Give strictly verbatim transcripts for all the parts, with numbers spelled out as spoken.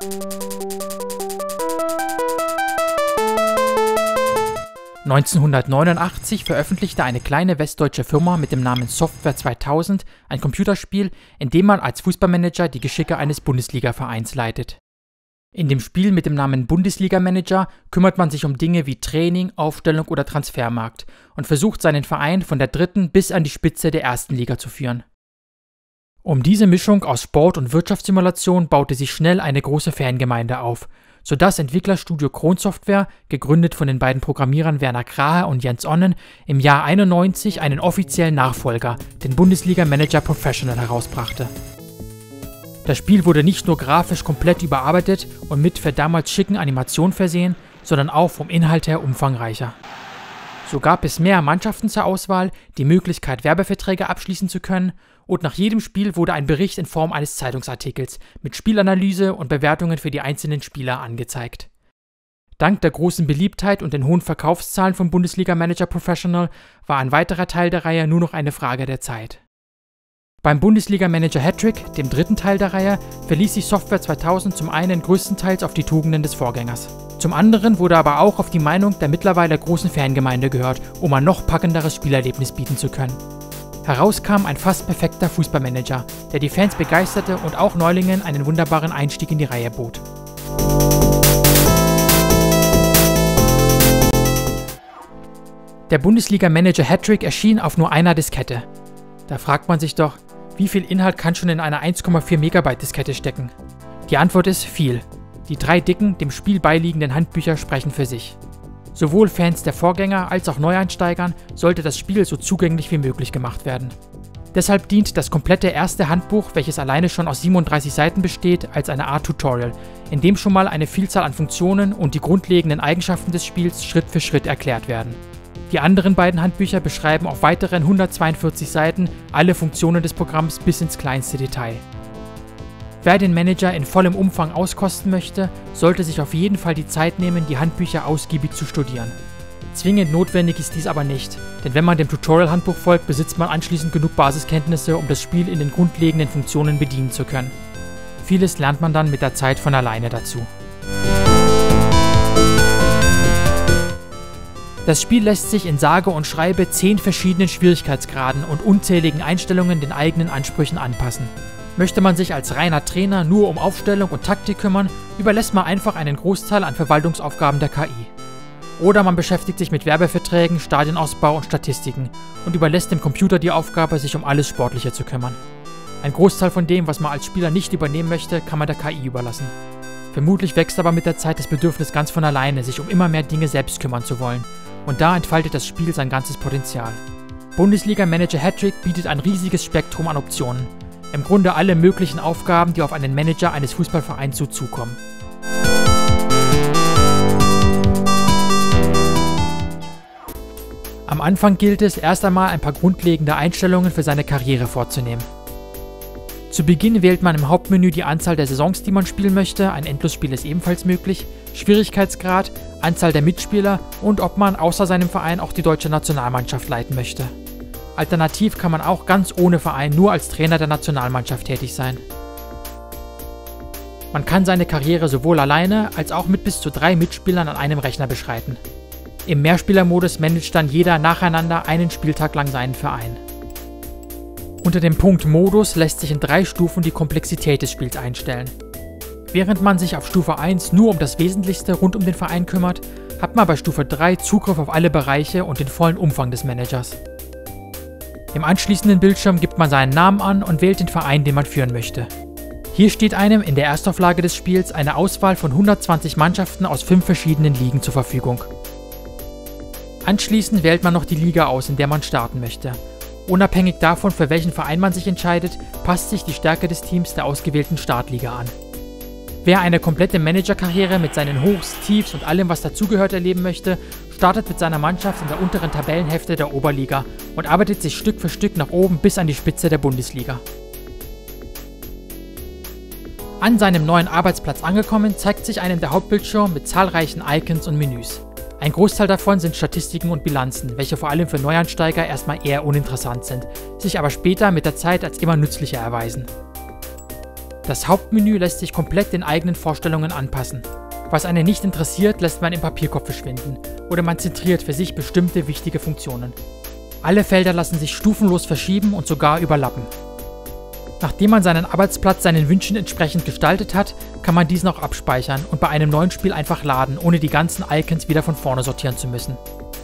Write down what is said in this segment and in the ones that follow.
neunzehnhundertneunundachtzig veröffentlichte eine kleine westdeutsche Firma mit dem Namen Software zweitausend ein Computerspiel, in dem man als Fußballmanager die Geschicke eines Bundesliga-Vereins leitet. In dem Spiel mit dem Namen Bundesliga-Manager kümmert man sich um Dinge wie Training, Aufstellung oder Transfermarkt und versucht seinen Verein von der dritten bis an die Spitze der ersten Liga zu führen. Um diese Mischung aus Sport- und Wirtschaftssimulation baute sich schnell eine große Fangemeinde auf, sodass Entwicklerstudio Kron Software, gegründet von den beiden Programmierern Werner Krahe und Jens Onnen, im Jahr einundneunzig einen offiziellen Nachfolger, den Bundesliga Manager Professional, herausbrachte. Das Spiel wurde nicht nur grafisch komplett überarbeitet und mit für damals schicken Animationen versehen, sondern auch vom Inhalt her umfangreicher. So gab es mehr Mannschaften zur Auswahl, die Möglichkeit, Werbeverträge abschließen zu können, und nach jedem Spiel wurde ein Bericht in Form eines Zeitungsartikels mit Spielanalyse und Bewertungen für die einzelnen Spieler angezeigt. Dank der großen Beliebtheit und den hohen Verkaufszahlen von Bundesliga Manager Professional war ein weiterer Teil der Reihe nur noch eine Frage der Zeit. Beim Bundesliga Manager Hattrick, dem dritten Teil der Reihe, verließ sich Software zweitausend zum einen größtenteils auf die Tugenden des Vorgängers. Zum anderen wurde aber auch auf die Meinung der mittlerweile großen Fangemeinde gehört, um ein noch packenderes Spielerlebnis bieten zu können. Heraus kam ein fast perfekter Fußballmanager, der die Fans begeisterte und auch Neulingen einen wunderbaren Einstieg in die Reihe bot. Der Bundesliga Manager Hattrick erschien auf nur einer Diskette. Da fragt man sich doch, wie viel Inhalt kann schon in einer eins Komma vier Megabyte Diskette stecken? Die Antwort ist viel. Die drei dicken, dem Spiel beiliegenden Handbücher sprechen für sich. Sowohl Fans der Vorgänger als auch Neueinsteigern sollte das Spiel so zugänglich wie möglich gemacht werden. Deshalb dient das komplette erste Handbuch, welches alleine schon aus siebenunddreißig Seiten besteht, als eine Art Tutorial, in dem schon mal eine Vielzahl an Funktionen und die grundlegenden Eigenschaften des Spiels Schritt für Schritt erklärt werden. Die anderen beiden Handbücher beschreiben auf weiteren hundertzweiundvierzig Seiten alle Funktionen des Programms bis ins kleinste Detail. Wer den Manager in vollem Umfang auskosten möchte, sollte sich auf jeden Fall die Zeit nehmen, die Handbücher ausgiebig zu studieren. Zwingend notwendig ist dies aber nicht, denn wenn man dem Tutorial-Handbuch folgt, besitzt man anschließend genug Basiskenntnisse, um das Spiel in den grundlegenden Funktionen bedienen zu können. Vieles lernt man dann mit der Zeit von alleine dazu. Das Spiel lässt sich in sage und schreibe zehn verschiedenen Schwierigkeitsgraden und unzähligen Einstellungen den eigenen Ansprüchen anpassen. Möchte man sich als reiner Trainer nur um Aufstellung und Taktik kümmern, überlässt man einfach einen Großteil an Verwaltungsaufgaben der K I. Oder man beschäftigt sich mit Werbeverträgen, Stadionausbau und Statistiken und überlässt dem Computer die Aufgabe, sich um alles Sportliche zu kümmern. Ein Großteil von dem, was man als Spieler nicht übernehmen möchte, kann man der K I überlassen. Vermutlich wächst aber mit der Zeit das Bedürfnis ganz von alleine, sich um immer mehr Dinge selbst kümmern zu wollen. Und da entfaltet das Spiel sein ganzes Potenzial. Bundesliga Manager Hattrick bietet ein riesiges Spektrum an Optionen. Im Grunde alle möglichen Aufgaben, die auf einen Manager eines Fußballvereins so zukommen. Am Anfang gilt es, erst einmal ein paar grundlegende Einstellungen für seine Karriere vorzunehmen. Zu Beginn wählt man im Hauptmenü die Anzahl der Saisons, die man spielen möchte, ein Endlosspiel ist ebenfalls möglich, Schwierigkeitsgrad, Anzahl der Mitspieler und ob man außer seinem Verein auch die deutsche Nationalmannschaft leiten möchte. Alternativ kann man auch ganz ohne Verein nur als Trainer der Nationalmannschaft tätig sein. Man kann seine Karriere sowohl alleine als auch mit bis zu drei Mitspielern an einem Rechner beschreiten. Im Mehrspielermodus managt dann jeder nacheinander einen Spieltag lang seinen Verein. Unter dem Punkt Modus lässt sich in drei Stufen die Komplexität des Spiels einstellen. Während man sich auf Stufe eins nur um das Wesentlichste rund um den Verein kümmert, hat man bei Stufe drei Zugriff auf alle Bereiche und den vollen Umfang des Managers. Im anschließenden Bildschirm gibt man seinen Namen an und wählt den Verein, den man führen möchte. Hier steht einem in der Erstauflage des Spiels eine Auswahl von hundertzwanzig Mannschaften aus fünf verschiedenen Ligen zur Verfügung. Anschließend wählt man noch die Liga aus, in der man starten möchte. Unabhängig davon, für welchen Verein man sich entscheidet, passt sich die Stärke des Teams der ausgewählten Startliga an. Wer eine komplette Managerkarriere mit seinen Hochs, Tiefs und allem, was dazugehört, erleben möchte, startet mit seiner Mannschaft in der unteren Tabellenhälfte der Oberliga und arbeitet sich Stück für Stück nach oben bis an die Spitze der Bundesliga. An seinem neuen Arbeitsplatz angekommen, zeigt sich einem der Hauptbildschirm mit zahlreichen Icons und Menüs. Ein Großteil davon sind Statistiken und Bilanzen, welche vor allem für Neueinsteiger erstmal eher uninteressant sind, sich aber später mit der Zeit als immer nützlicher erweisen. Das Hauptmenü lässt sich komplett den eigenen Vorstellungen anpassen. Was einen nicht interessiert, lässt man im Papierkorb verschwinden oder man zentriert für sich bestimmte wichtige Funktionen. Alle Felder lassen sich stufenlos verschieben und sogar überlappen. Nachdem man seinen Arbeitsplatz seinen Wünschen entsprechend gestaltet hat, kann man diesen auch abspeichern und bei einem neuen Spiel einfach laden, ohne die ganzen Icons wieder von vorne sortieren zu müssen.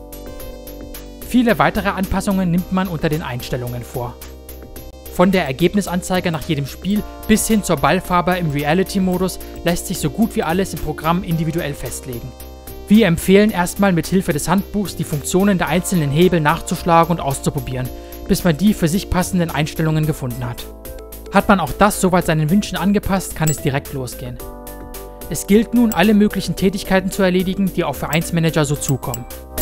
Viele weitere Anpassungen nimmt man unter den Einstellungen vor. Von der Ergebnisanzeige nach jedem Spiel bis hin zur Ballfarbe im Reality-Modus lässt sich so gut wie alles im Programm individuell festlegen. Wir empfehlen erstmal mit Hilfe des Handbuchs die Funktionen der einzelnen Hebel nachzuschlagen und auszuprobieren, bis man die für sich passenden Einstellungen gefunden hat. Hat man auch das soweit seinen Wünschen angepasst, kann es direkt losgehen. Es gilt nun, alle möglichen Tätigkeiten zu erledigen, die auf Vereinsmanager so zukommen.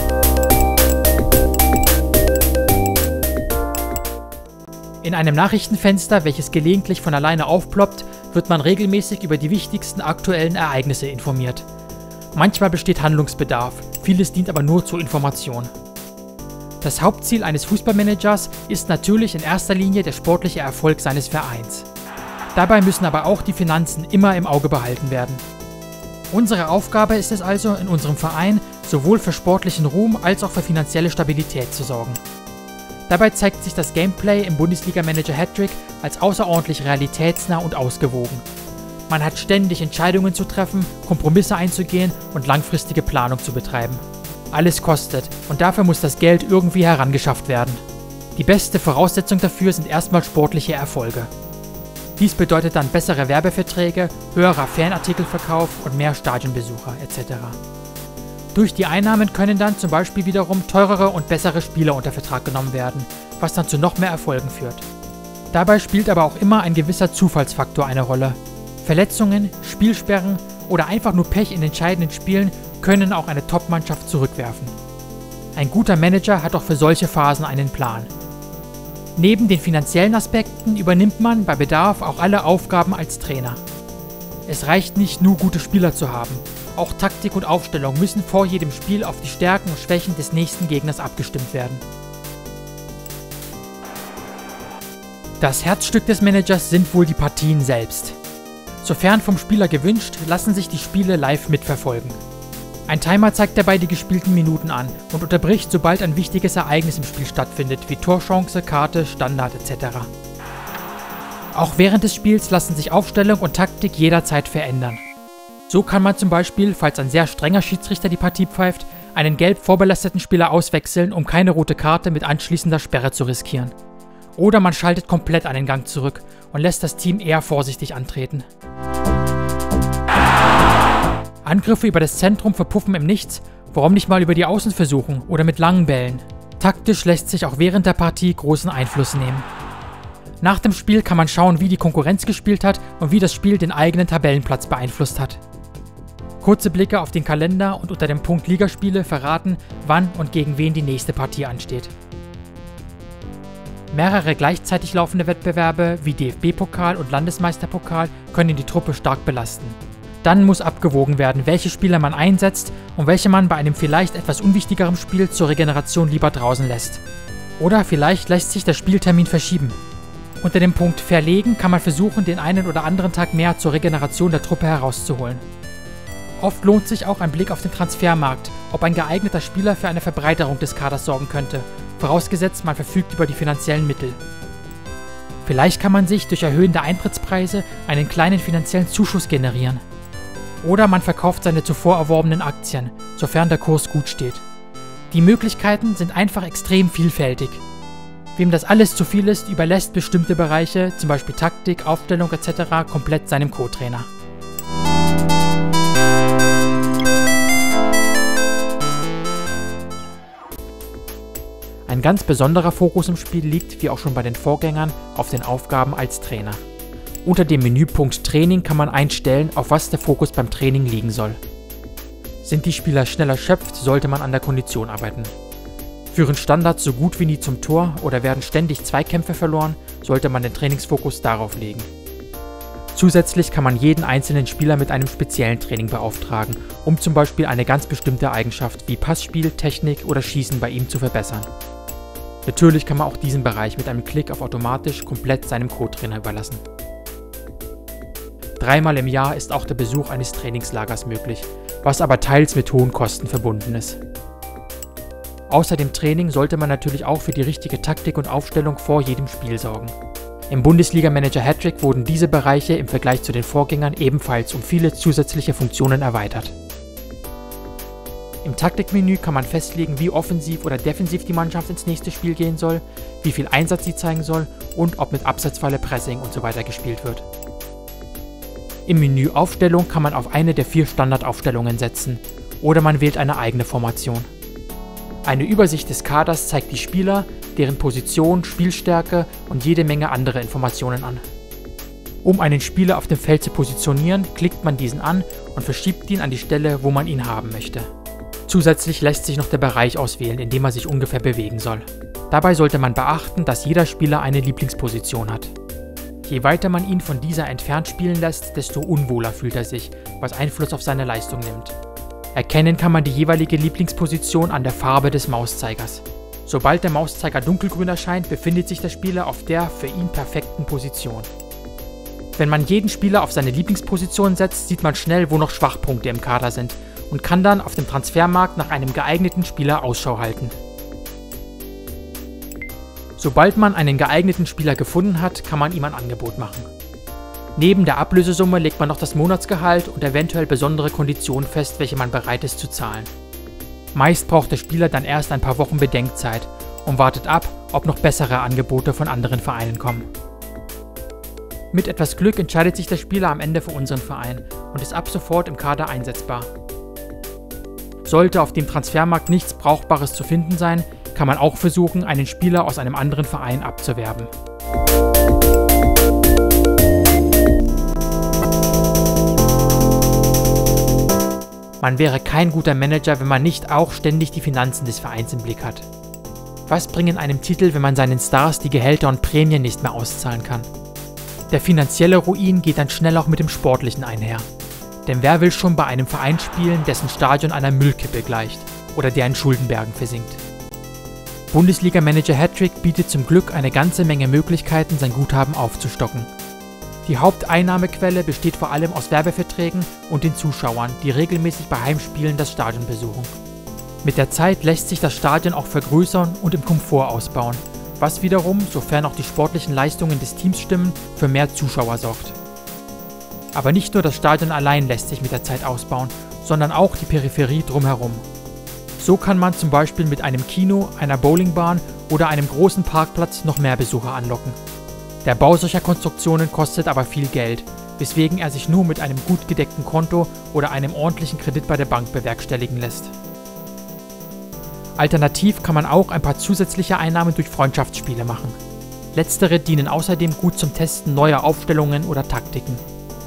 In einem Nachrichtenfenster, welches gelegentlich von alleine aufploppt, wird man regelmäßig über die wichtigsten aktuellen Ereignisse informiert. Manchmal besteht Handlungsbedarf, vieles dient aber nur zur Information. Das Hauptziel eines Fußballmanagers ist natürlich in erster Linie der sportliche Erfolg seines Vereins. Dabei müssen aber auch die Finanzen immer im Auge behalten werden. Unsere Aufgabe ist es also, in unserem Verein sowohl für sportlichen Ruhm als auch für finanzielle Stabilität zu sorgen. Dabei zeigt sich das Gameplay im Bundesliga-Manager Hattrick als außerordentlich realitätsnah und ausgewogen. Man hat ständig Entscheidungen zu treffen, Kompromisse einzugehen und langfristige Planung zu betreiben. Alles kostet und dafür muss das Geld irgendwie herangeschafft werden. Die beste Voraussetzung dafür sind erstmal sportliche Erfolge. Dies bedeutet dann bessere Werbeverträge, höherer Fanartikelverkauf und mehr Stadionbesucher et cetera. Durch die Einnahmen können dann zum Beispiel wiederum teurere und bessere Spieler unter Vertrag genommen werden, was dann zu noch mehr Erfolgen führt. Dabei spielt aber auch immer ein gewisser Zufallsfaktor eine Rolle. Verletzungen, Spielsperren oder einfach nur Pech in entscheidenden Spielen können auch eine Top-Mannschaft zurückwerfen. Ein guter Manager hat auch für solche Phasen einen Plan. Neben den finanziellen Aspekten übernimmt man bei Bedarf auch alle Aufgaben als Trainer. Es reicht nicht nur gute Spieler zu haben, auch Taktik und Aufstellung müssen vor jedem Spiel auf die Stärken und Schwächen des nächsten Gegners abgestimmt werden. Das Herzstück des Managers sind wohl die Partien selbst. Sofern vom Spieler gewünscht, lassen sich die Spiele live mitverfolgen. Ein Timer zeigt dabei die gespielten Minuten an und unterbricht, sobald ein wichtiges Ereignis im Spiel stattfindet, wie Torchance, Karte, Standard et cetera. Auch während des Spiels lassen sich Aufstellung und Taktik jederzeit verändern. So kann man zum Beispiel, falls ein sehr strenger Schiedsrichter die Partie pfeift, einen gelb vorbelasteten Spieler auswechseln, um keine rote Karte mit anschließender Sperre zu riskieren. Oder man schaltet komplett einen Gang zurück und lässt das Team eher vorsichtig antreten. Angriffe über das Zentrum verpuffen im Nichts, warum nicht mal über die Außen versuchen oder mit langen Bällen. Taktisch lässt sich auch während der Partie großen Einfluss nehmen. Nach dem Spiel kann man schauen, wie die Konkurrenz gespielt hat und wie das Spiel den eigenen Tabellenplatz beeinflusst hat. Kurze Blicke auf den Kalender und unter dem Punkt Ligaspiele verraten, wann und gegen wen die nächste Partie ansteht. Mehrere gleichzeitig laufende Wettbewerbe wie D F B-Pokal und Landesmeisterpokal können die Truppe stark belasten. Dann muss abgewogen werden, welche Spieler man einsetzt und welche man bei einem vielleicht etwas unwichtigeren Spiel zur Regeneration lieber draußen lässt. Oder vielleicht lässt sich der Spieltermin verschieben. Unter dem Punkt Verlegen kann man versuchen, den einen oder anderen Tag mehr zur Regeneration der Truppe herauszuholen. Oft lohnt sich auch ein Blick auf den Transfermarkt, ob ein geeigneter Spieler für eine Verbreiterung des Kaders sorgen könnte, vorausgesetzt man verfügt über die finanziellen Mittel. Vielleicht kann man sich durch Erhöhen der Eintrittspreise einen kleinen finanziellen Zuschuss generieren. Oder man verkauft seine zuvor erworbenen Aktien, sofern der Kurs gut steht. Die Möglichkeiten sind einfach extrem vielfältig. Wem das alles zu viel ist, überlässt bestimmte Bereiche, zum Beispiel Taktik, Aufstellung et cetera, komplett seinem Co-Trainer. Ein ganz besonderer Fokus im Spiel liegt, wie auch schon bei den Vorgängern, auf den Aufgaben als Trainer. Unter dem Menüpunkt Training kann man einstellen, auf was der Fokus beim Training liegen soll. Sind die Spieler schnell erschöpft, sollte man an der Kondition arbeiten. Führen Standards so gut wie nie zum Tor oder werden ständig Zweikämpfe verloren, sollte man den Trainingsfokus darauf legen. Zusätzlich kann man jeden einzelnen Spieler mit einem speziellen Training beauftragen, um zum Beispiel eine ganz bestimmte Eigenschaft wie Passspiel, Technik oder Schießen bei ihm zu verbessern. Natürlich kann man auch diesen Bereich mit einem Klick auf automatisch komplett seinem Co-Trainer überlassen. Dreimal im Jahr ist auch der Besuch eines Trainingslagers möglich, was aber teils mit hohen Kosten verbunden ist. Außer dem Training sollte man natürlich auch für die richtige Taktik und Aufstellung vor jedem Spiel sorgen. Im Bundesliga-Manager Hattrick wurden diese Bereiche im Vergleich zu den Vorgängern ebenfalls um viele zusätzliche Funktionen erweitert. Im Taktikmenü kann man festlegen, wie offensiv oder defensiv die Mannschaft ins nächste Spiel gehen soll, wie viel Einsatz sie zeigen soll und ob mit Abseitsfalle, Pressing und so weiter gespielt wird. Im Menü Aufstellung kann man auf eine der vier Standardaufstellungen setzen oder man wählt eine eigene Formation. Eine Übersicht des Kaders zeigt die Spieler, deren Position, Spielstärke und jede Menge andere Informationen an. Um einen Spieler auf dem Feld zu positionieren, klickt man diesen an und verschiebt ihn an die Stelle, wo man ihn haben möchte. Zusätzlich lässt sich noch der Bereich auswählen, in dem er sich ungefähr bewegen soll. Dabei sollte man beachten, dass jeder Spieler eine Lieblingsposition hat. Je weiter man ihn von dieser entfernt spielen lässt, desto unwohler fühlt er sich, was Einfluss auf seine Leistung nimmt. Erkennen kann man die jeweilige Lieblingsposition an der Farbe des Mauszeigers. Sobald der Mauszeiger dunkelgrün erscheint, befindet sich der Spieler auf der für ihn perfekten Position. Wenn man jeden Spieler auf seine Lieblingsposition setzt, sieht man schnell, wo noch Schwachpunkte im Kader sind und kann dann auf dem Transfermarkt nach einem geeigneten Spieler Ausschau halten. Sobald man einen geeigneten Spieler gefunden hat, kann man ihm ein Angebot machen. Neben der Ablösesumme legt man noch das Monatsgehalt und eventuell besondere Konditionen fest, welche man bereit ist zu zahlen. Meist braucht der Spieler dann erst ein paar Wochen Bedenkzeit und wartet ab, ob noch bessere Angebote von anderen Vereinen kommen. Mit etwas Glück entscheidet sich der Spieler am Ende für unseren Verein und ist ab sofort im Kader einsetzbar. Sollte auf dem Transfermarkt nichts Brauchbares zu finden sein, kann man auch versuchen, einen Spieler aus einem anderen Verein abzuwerben. Man wäre kein guter Manager, wenn man nicht auch ständig die Finanzen des Vereins im Blick hat. Was bringen einem Titel, wenn man seinen Stars die Gehälter und Prämien nicht mehr auszahlen kann? Der finanzielle Ruin geht dann schnell auch mit dem Sportlichen einher. Denn wer will schon bei einem Verein spielen, dessen Stadion einer Müllkippe gleicht oder der in Schuldenbergen versinkt? Bundesliga-Manager Hattrick bietet zum Glück eine ganze Menge Möglichkeiten, sein Guthaben aufzustocken. Die Haupteinnahmequelle besteht vor allem aus Werbeverträgen und den Zuschauern, die regelmäßig bei Heimspielen das Stadion besuchen. Mit der Zeit lässt sich das Stadion auch vergrößern und im Komfort ausbauen, was wiederum, sofern auch die sportlichen Leistungen des Teams stimmen, für mehr Zuschauer sorgt. Aber nicht nur das Stadion allein lässt sich mit der Zeit ausbauen, sondern auch die Peripherie drumherum. So kann man zum Beispiel mit einem Kino, einer Bowlingbahn oder einem großen Parkplatz noch mehr Besucher anlocken. Der Bau solcher Konstruktionen kostet aber viel Geld, weswegen er sich nur mit einem gut gedeckten Konto oder einem ordentlichen Kredit bei der Bank bewerkstelligen lässt. Alternativ kann man auch ein paar zusätzliche Einnahmen durch Freundschaftsspiele machen. Letztere dienen außerdem gut zum Testen neuer Aufstellungen oder Taktiken.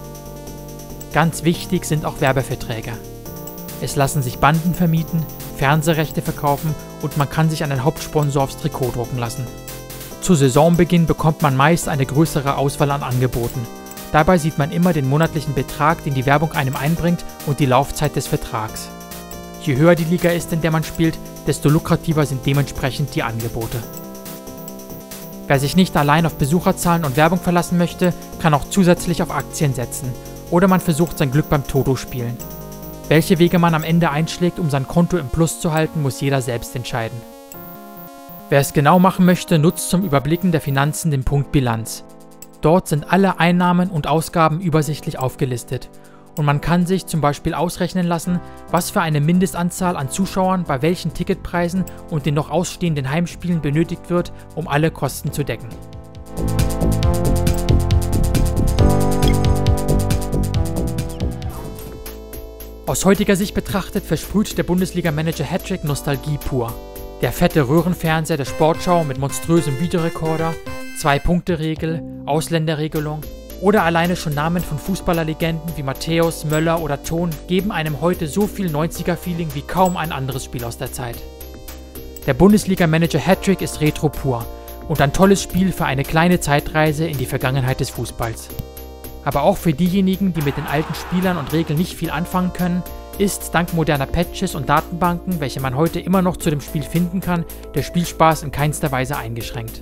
Ganz wichtig sind auch Werbeverträge. Es lassen sich Banden vermieten, Fernsehrechte verkaufen und man kann sich einen Hauptsponsor aufs Trikot drucken lassen. Zu Saisonbeginn bekommt man meist eine größere Auswahl an Angeboten. Dabei sieht man immer den monatlichen Betrag, den die Werbung einem einbringt und die Laufzeit des Vertrags. Je höher die Liga ist, in der man spielt, desto lukrativer sind dementsprechend die Angebote. Wer sich nicht allein auf Besucherzahlen und Werbung verlassen möchte, kann auch zusätzlich auf Aktien setzen oder man versucht sein Glück beim Toto-Spielen. Welche Wege man am Ende einschlägt, um sein Konto im Plus zu halten, muss jeder selbst entscheiden. Wer es genau machen möchte, nutzt zum Überblicken der Finanzen den Punkt Bilanz. Dort sind alle Einnahmen und Ausgaben übersichtlich aufgelistet und man kann sich zum Beispiel ausrechnen lassen, was für eine Mindestanzahl an Zuschauern bei welchen Ticketpreisen und den noch ausstehenden Heimspielen benötigt wird, um alle Kosten zu decken. Aus heutiger Sicht betrachtet versprüht der Bundesliga-Manager Hattrick Nostalgie pur. Der fette Röhrenfernseher der Sportschau mit monströsem Videorekorder, Zwei-Punkte-Regel, Ausländerregelung oder alleine schon Namen von Fußballerlegenden wie Matthäus, Möller oder Thon geben einem heute so viel neunziger-Feeling wie kaum ein anderes Spiel aus der Zeit. Der Bundesliga-Manager Hattrick ist Retro pur und ein tolles Spiel für eine kleine Zeitreise in die Vergangenheit des Fußballs. Aber auch für diejenigen, die mit den alten Spielern und Regeln nicht viel anfangen können, ist dank moderner Patches und Datenbanken, welche man heute immer noch zu dem Spiel finden kann, der Spielspaß in keinster Weise eingeschränkt.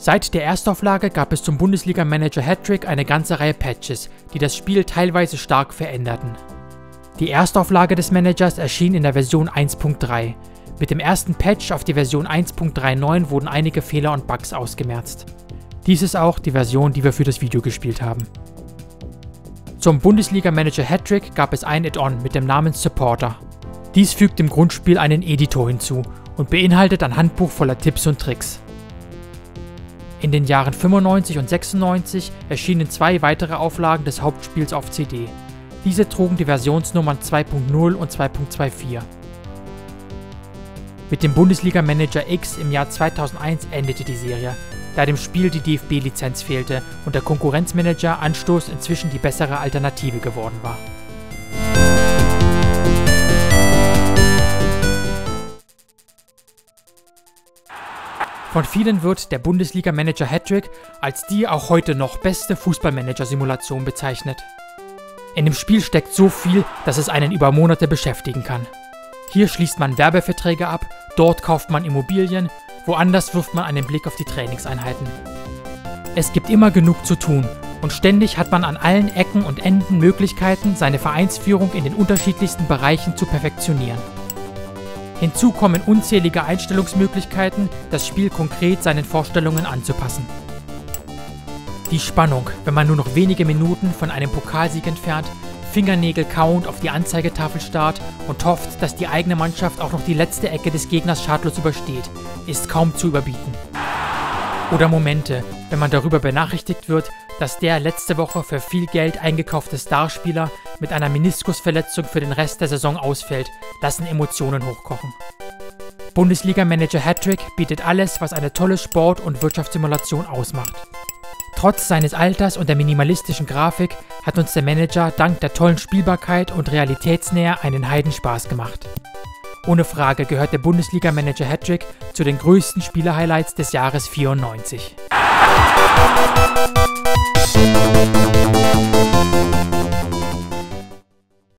Seit der Erstauflage gab es zum Bundesliga-Manager Hattrick eine ganze Reihe Patches, die das Spiel teilweise stark veränderten. Die Erstauflage des Managers erschien in der Version eins Punkt drei. Mit dem ersten Patch auf die Version eins Punkt neununddreißig wurden einige Fehler und Bugs ausgemerzt. Dies ist auch die Version, die wir für das Video gespielt haben. Zum Bundesliga-Manager Hattrick gab es ein Add-on mit dem Namen Supporter. Dies fügt dem Grundspiel einen Editor hinzu und beinhaltet ein Handbuch voller Tipps und Tricks. In den Jahren fünfundneunzig und sechsundneunzig erschienen zwei weitere Auflagen des Hauptspiels auf C D. Diese trugen die Versionsnummern zwei Punkt null und zwei Punkt vierundzwanzig. Mit dem Bundesliga-Manager X im Jahr zweitausendeins endete die Serie, da dem Spiel die D F B-Lizenz fehlte und der Konkurrenzmanager Anstoß inzwischen die bessere Alternative geworden war. Von vielen wird der Bundesliga-Manager Hattrick als die auch heute noch beste Fußballmanager-Simulation bezeichnet. In dem Spiel steckt so viel, dass es einen über Monate beschäftigen kann. Hier schließt man Werbeverträge ab, dort kauft man Immobilien, woanders wirft man einen Blick auf die Trainingseinheiten. Es gibt immer genug zu tun und ständig hat man an allen Ecken und Enden Möglichkeiten, seine Vereinsführung in den unterschiedlichsten Bereichen zu perfektionieren. Hinzu kommen unzählige Einstellungsmöglichkeiten, das Spiel konkret seinen Vorstellungen anzupassen. Die Spannung, wenn man nur noch wenige Minuten von einem Pokalsieg entfernt, Fingernägel kauend auf die Anzeigetafel starrt und hofft, dass die eigene Mannschaft auch noch die letzte Ecke des Gegners schadlos übersteht, ist kaum zu überbieten. Oder Momente, wenn man darüber benachrichtigt wird, dass der letzte Woche für viel Geld eingekaufte Starspieler mit einer Meniskusverletzung für den Rest der Saison ausfällt, lassen Emotionen hochkochen. Bundesliga-Manager Hattrick bietet alles, was eine tolle Sport- und Wirtschaftssimulation ausmacht. Trotz seines Alters und der minimalistischen Grafik hat uns der Manager dank der tollen Spielbarkeit und Realitätsnähe einen Heidenspaß gemacht. Ohne Frage gehört der Bundesliga-Manager Hattrick zu den größten Spieler-Highlights des Jahres vierundneunzig.